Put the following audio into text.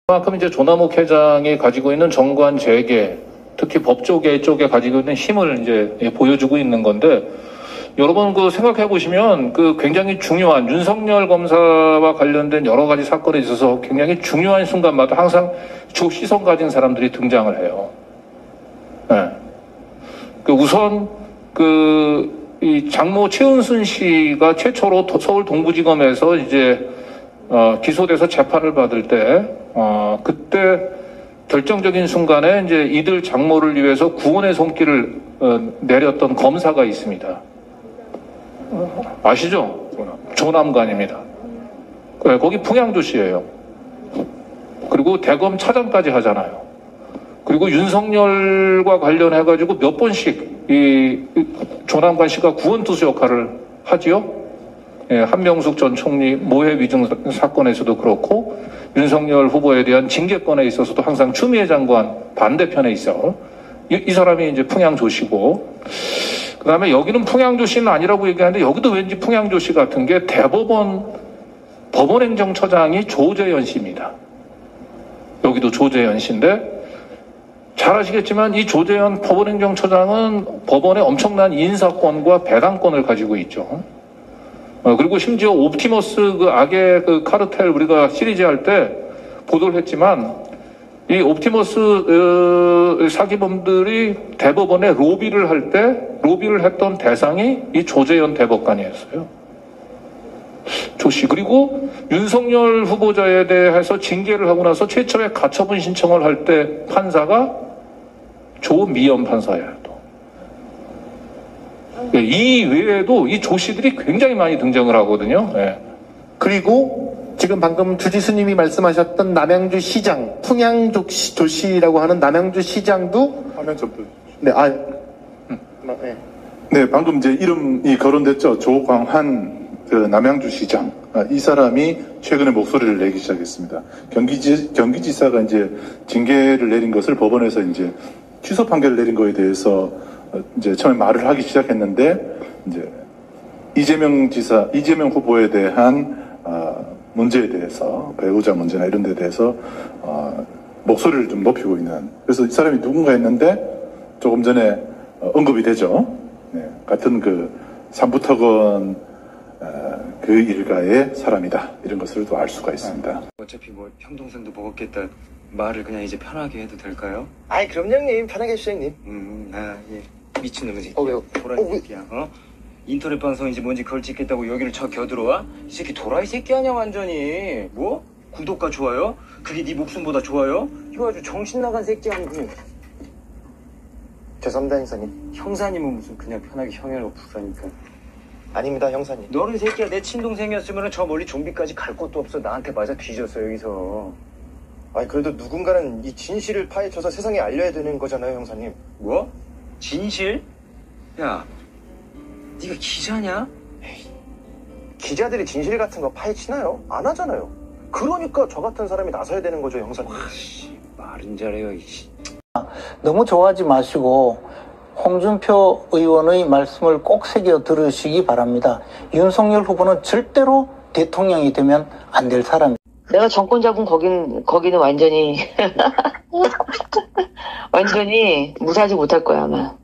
그만큼 이제 조남욱 회장이 가지고 있는 정관 재계, 특히 법조계 쪽에 가지고 있는 힘을 이제 보여주고 있는 건데, 여러분 그 생각해 보시면 그 굉장히 중요한 윤석열 검사와 관련된 여러 가지 사건에 있어서 굉장히 중요한 순간마다 항상 조시선 가진 사람들이 등장을 해요. 네. 우선 이 장모 최은순 씨가 최초로 서울 동부지검에서 이제 기소돼서 재판을 받을 때 그때 결정적인 순간에 이제 이들 장모를 위해서 구원의 손길을 내렸던 검사가 있습니다. 아시죠? 조남관입니다. 거기 풍양조씨예요. 그리고 대검 차장까지 하잖아요. 그리고 윤석열과 관련해가지고 몇 번씩 이 조남관 씨가 구원투수 역할을 하지요. 예, 한명숙 전 총리 모해 위증 사건에서도 그렇고 윤석열 후보에 대한 징계권에 있어서도 항상 추미애 장관 반대편에 있어. 이 사람이 이제 풍양조씨고, 그 다음에 여기는 풍양조씨는 아니라고 얘기하는데 여기도 왠지 풍양조씨 같은 게 대법원 법원행정처장이 조재현 씨입니다. 여기도 조재현 씨인데, 잘 아시겠지만 이 조재현 법원행정처장은 법원에 엄청난 인사권과 배당권을 가지고 있죠. 그리고 심지어 옵티머스 그 악의 그 카르텔 우리가 시리즈 할 때 보도를 했지만, 이 옵티머스 사기범들이 대법원에 로비를 할 때 로비를 했던 대상이 이 조재현 대법관이었어요. 조씨. 그리고 윤석열 후보자에 대해서 징계를 하고 나서 최초의 가처분 신청을 할 때 판사가 조미연 판사예요. 또. 이 외에도 이 조씨들이 굉장히 많이 등장을 하거든요. 네. 그리고 지금 방금 주지수님이 말씀하셨던 남양주 시장, 풍양조씨라고 하는 남양주 시장도 화면 좀 네, 네. 네, 방금 이제 이름이 거론됐죠. 조광한 그 남양주 시장. 이 사람이 최근에 목소리를 내기 시작했습니다. 경기지사가 이제 징계를 내린 것을 법원에서 이제 취소 판결을 내린 거에 대해서 이제 처음에 말을 하기 시작했는데, 이제 이재명 후보에 대한 문제에 대해서, 배우자 문제나 이런 데 대해서 목소리를 좀 높이고 있는, 그래서 이 사람이 누군가 했는데 조금 전에 언급이 되죠. 네, 같은 그 삼부턱은 그 일가의 사람이다, 이런 것을 또 알 수가 있습니다. 어차피 뭐 형 동생도 먹었겠다. 말을 그냥 이제 편하게 해도 될까요? 아이 그럼요 형님, 편하게 해주세요 형님. 예. 미친놈의 새끼야. 왜요? 도라이 새끼야. 인터넷 방송인지 뭔지 그걸 찍겠다고 여기를 겨들어와? 이 새끼 도라이 새끼 아니야 완전히. 뭐? 구독과 좋아요? 그게 네 목숨보다 좋아요? 이거 아주 정신 나간 새끼 아니고. 죄송합니다 형사님. 형사님은 무슨 그냥 편하게 형이라고 부르니까. 아닙니다 형사님. 너는 새끼야 내 친동생이었으면 저 멀리 좀비까지 갈 곳도 없어. 나한테 맞아 뒤졌어 여기서. 아니 그래도 누군가는 이 진실을 파헤쳐서 세상에 알려야 되는 거잖아요 형사님. 뭐? 진실? 야, 네가 기자냐? 기자들이 진실 같은 거 파헤치나요? 안 하잖아요. 그러니까 저 같은 사람이 나서야 되는 거죠 형사님. 말은 잘해요. 너무 좋아하지 마시고 홍준표 의원의 말씀을 꼭 새겨 들으시기 바랍니다. 윤석열 후보는 절대로 대통령이 되면 안 될 사람입니다. 내가 정권 잡은 거기는 완전히 완전히 무사하지 못할 거야 아마.